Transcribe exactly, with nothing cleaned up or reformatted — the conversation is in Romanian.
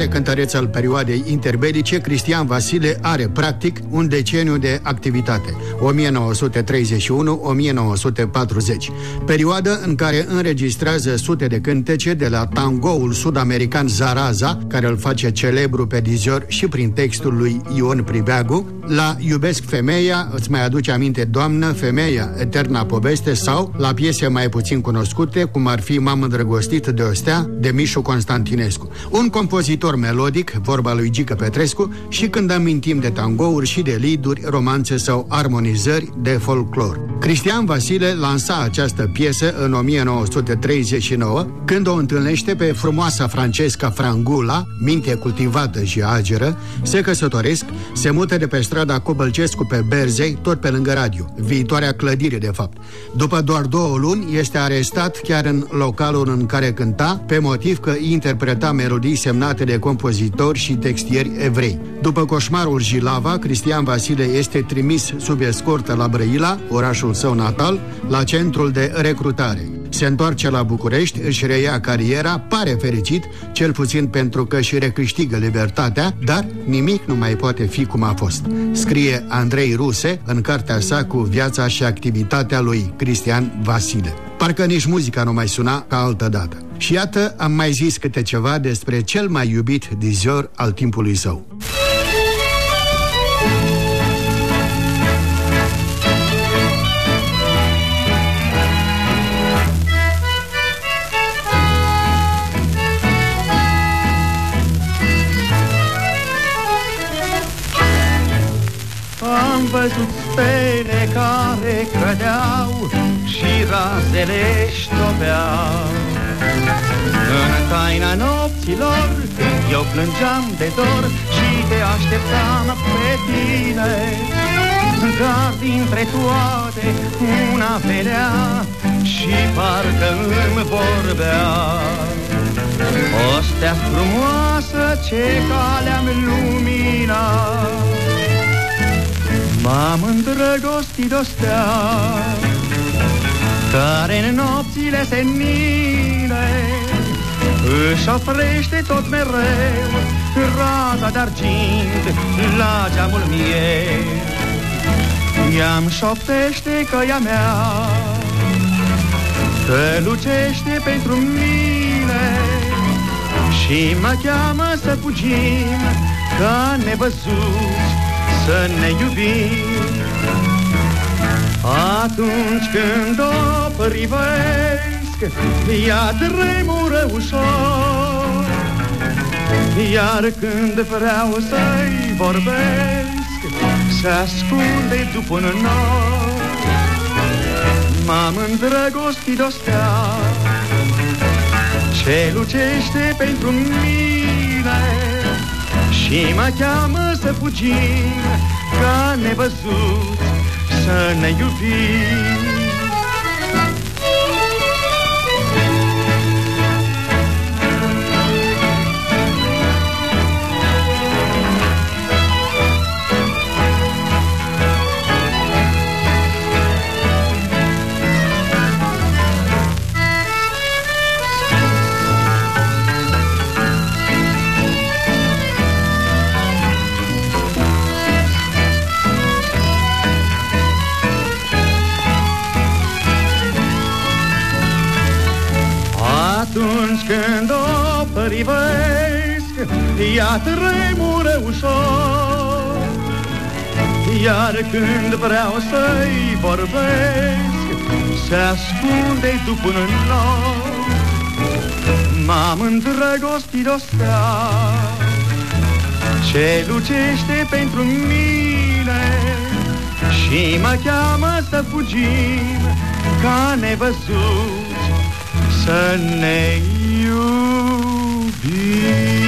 mare cântăreț al perioadei interbelice, Cristian Vasile are, practic, un deceniu de activitate, o mie nouă sute treizeci și unu - o mie nouă sute patruzeci, perioadă în care înregistrează sute de cântece, de la tangoul sud-american Zaraza, care îl face celebru pe Dizior și prin textul lui Ion Pribeagu, la Iubesc femeia, îți mai aduce aminte, doamnă, femeia, eterna poveste, sau la piese mai puțin cunoscute, cum ar fi M-am îndrăgostit de o stea, de Mișu Constantinescu. Un compozitor melodic, vorba lui Gică Petrescu, și când amintim de tangouri și de lead-uri, romanțe sau armonizări de folclor. Cristian Vasile lansa această piesă în o mie nouă sute treizeci și nouă, când o întâlnește pe frumoasa Francesca Frangula, minte cultivată și ageră, se căsătoresc, se mută de pe strada Cobălcescu pe Berzei, tot pe lângă radio, viitoarea clădire de fapt. După doar două luni, este arestat chiar în localul în care cânta, pe motiv că interpreta melodii semnate de compozitori și textieri evrei. După coșmarul Jilava, Cristian Vasile este trimis sub escortă la Brăila, orașul său natal, la centrul de recrutare. Se întoarce la București, își reia cariera, pare fericit, cel puțin pentru că își recâștigă libertatea, dar nimic nu mai poate fi cum a fost. Scrie Andrei Ruse în cartea sa cu viața și activitatea lui Cristian Vasile. Parcă nici muzica nu mai suna ca altă dată. Și iată, am mai zis câte ceva despre cel mai iubit dizior al timpului său. Am văzut stele care cădeau și razele ștopeau în taina nopților, când eu plângeam de dor și te așteptam pe tine. Dar dintre toate una venea și parcă îmi vorbea. O stea frumoasă ce calea-mi lumina, m-am îndrăgostit de-o stea care în nopțile senine își oprește tot mereu raza de-argint la geamul miei. Ea-mi șoptește că ea mea, că lucește pentru mine și mă cheamă să fugim ca nevăzuți, să ne iubim. Atunci când o privesc, ea tremură ușor, iar când vreau să-i vorbesc, se ascunde după un nor. M-am îndrăgostit de-o stea ce lucește pentru mine și mă cheamă să fugim ca nevăzuți, să ne iubim. Atunci când o privesc, ea tremură ușor, iar când vreau să-i vorbesc, se ascunde după un nor. M-am îndrăgostit de-o stea ce lucește pentru mine și mă cheamă să fugim ca nevăzuți, să ne iubim.